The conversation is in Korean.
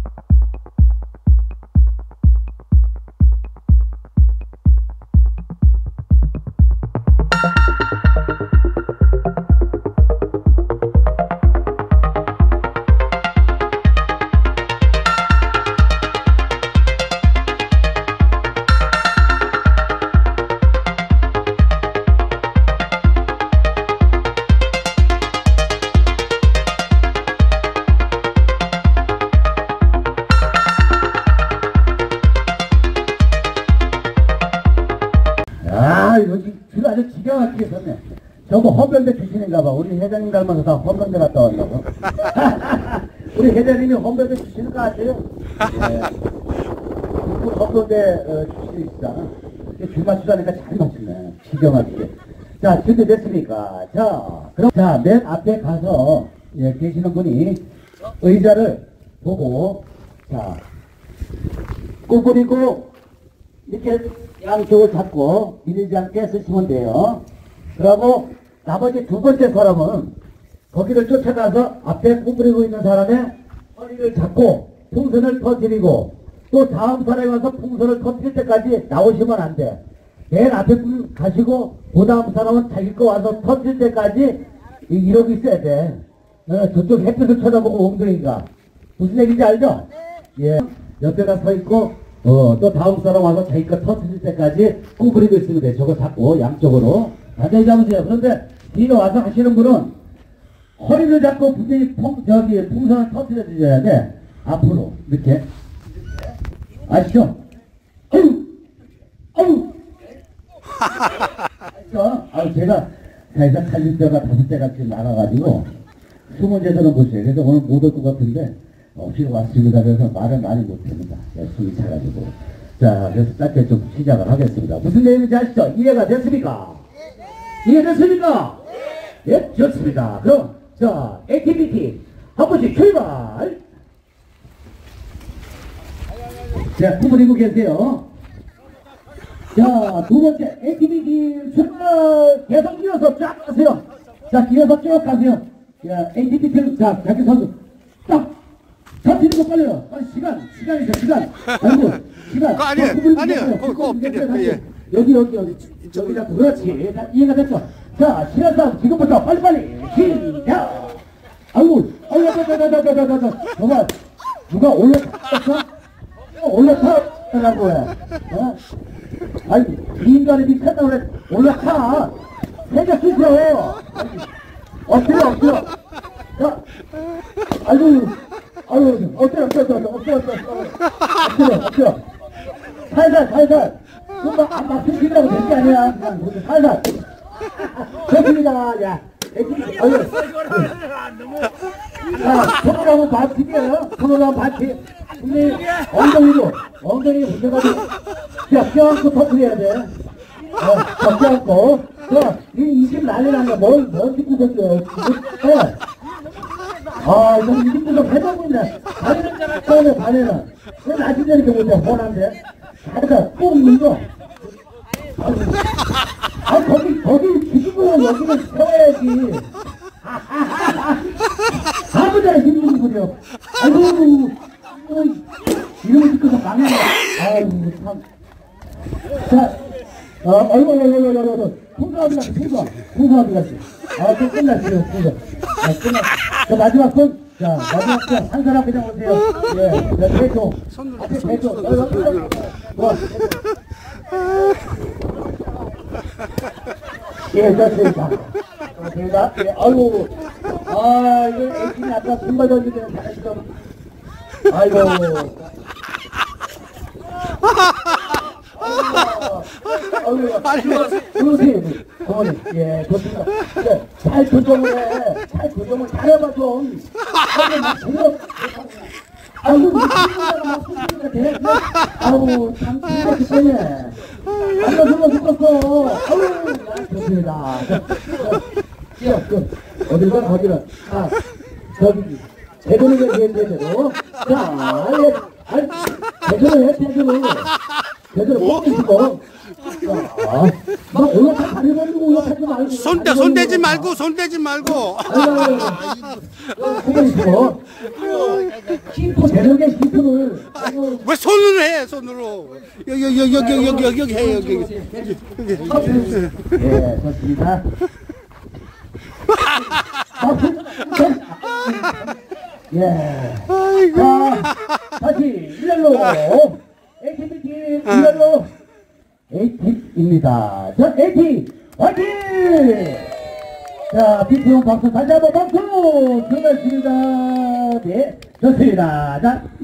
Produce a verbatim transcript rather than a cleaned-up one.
아, 여기 줄 아주 기가 막히게 섰네. 저거 헌병대 출신인가 봐. 우리 회장님 닮아서 다 헌병대 갔다 왔다고. 우리 회장님이 헌병대 출신인 것 같아요. 예. 헌병대 어, 출신이시잖아. 줄 맞추다니까 잘 맞추네. 기가 막히게. 자, 준비됐습니까? 자, 그럼 자, 맨 앞에 가서 예, 계시는 분이 의자를 보고 자, 구부리고 이렇게 양쪽을 잡고 밀리지 않게 쓰시면 돼요. 그리고 나머지 두 번째 사람은 거기를 쫓아가서 앞에 구부리고 있는 사람의 허리를 잡고 풍선을 터뜨리고 또 다음 사람이 와서 풍선을 터뜨릴 때까지 나오시면 안 돼. 맨 앞에 분 가시고 그 다음 사람은 자기 거 와서 터뜨릴 때까지 이러고 있어야 돼. 어, 저쪽 햇빛을 쳐다보고 엉덩이가. 무슨 얘기인지 알죠? 예. 옆에가 서 있고 어, 또 다음 사람 와서 자기 거 터뜨릴 때까지 구부리고 있으면 돼. 저거 잡고 양쪽으로. 자세히 잡으세요. 그런데 뒤로 와서 하시는 분은 허리를 잡고 분명히 풍, 저기 풍선을 터뜨려 주셔야 돼. 앞으로. 이렇게. 아시죠? 아유! 아유! 아시죠? 아유, 제가 살짝 살릴 때가 다섯 대가 지금 나가가지고 숨은 제대로 보세요. 그래서 오늘 못 올 것 같은데 없이 왔습니다. 그래서 말을 많이 못합니다. 숨이 차가지고. 자, 그래서 짧게 좀 시작을 하겠습니다. 무슨 내용인지 아시죠? 이해가 됐습니까? 이해됐습니까? 예, 좋습니다. 그럼, 자, 액티비티 한 번씩 출발! 자, 구부리고 계세요. 자, 두 번째 액티비티 출발! 계속 이어서 쫙 가세요. 자, 이어서 쭉 가세요. 자, 액티비티를, 자, 자기 선수 딱! 자, 뒤로 빨리요. 빨리 시간, 시간 있어, 시간. 아이고, 시간. 아니에요, 아니에요. 거기 엎드려. 예. 여기, 여기, 여기. 여기 잡고, 그렇지. 자, 이해가 됐죠? 자, 시간 싸움 지금부터 빨리빨리. 시작! 아이고, 아이고, 자, 자, 자, 자, 자, 자, 자. 정말, 누가 올라탔어? 올라타라고 해. 어? 아니, 이 인간이 미쳤다 그래. 올라타. 세게 쓰죠. 엎드려, 엎드려. 자, 아이고. 아유, 엎드려, 엎드려, 엎드려, 엎드려, 엎드려, 엎드려. 살살, 살살. 그거 안 맞추시라고 된 게 아니야. 그냥 살살. 좋습니다. 야, 애기, 어휴. 자, 손으로 한번 받치게요. 손으로 한번 받치. 근데 엉덩이로, 엉덩이 흔들어가지고. 자, 껴안고 터뜨려야 돼. 어, 자, 껴안고. 자, 이 집 난리 난다. 뭘, 뭘 짓고 있었어요. 해. 아, 이거 이집도 해보고 있네. 반에는 처음에 반에는. 왜 나중에 이렇게 못해? 뻔한데? 잘해서 꼭 눌러. 아, 거기, 거기 뒤집으면 여기는 세워야지. 아무데나 힘들군요. 아이고, 이러고 싶어서 망해. 아이고, 참. 자, 어, 아이고, 아이고, 아이고, 아이고, 풍선 어디 갔어, 풍선. 풍선 어디 갔어. 아, 또 끝났어요, 풍선. 아, 끝났어. 자, 마지막 손. 자, 마지막 손. 한 사람 그냥 오세요. 예, 자, 대조. 앞에 대조. 뭐. 예, 됐습니다. 됐습니다. 예, 아이고. 아, 이거 애기는 아까 손발 던질 때는 잘했어. 아이고. 아이고. 그러세요. 어머니, 예, 좋습니다. 예, 잘 조정을 해. 잘 조정을 잘해봐, 좀. 아이고, 이 친구가 막 쓰시니까 돼. 아이고, 참, 진짜 기쁘네. 아이고, 누가 죽었어. 아이고, 좋습니다. 자, 그, 어딜 가, 거기는. 아, 저기, 대전이가 제대로. 자, 예, 아이, 대전을 해, 대전을. 대전을 꼭 해주고. 아, 막 올라타 다리가지고 올라타지 말고. 손대, 손대지 말고, 손대지 말고. 아이고, 힘 배력의 시프를 왜 손으로 해, 손으로. 여기, 여기, 여기, 여기, 여기, 여기, 여기 해, 여기. 여기. 예, 좋습니다. 예. 자, 다시 일렬로 에이티비 팀 일렬로 에이티입니다. 자, 에이티 화이팅! 자, 비티온 박수 다시 한번 박수! 수고하셨습니다. 네, 좋습니다. 자.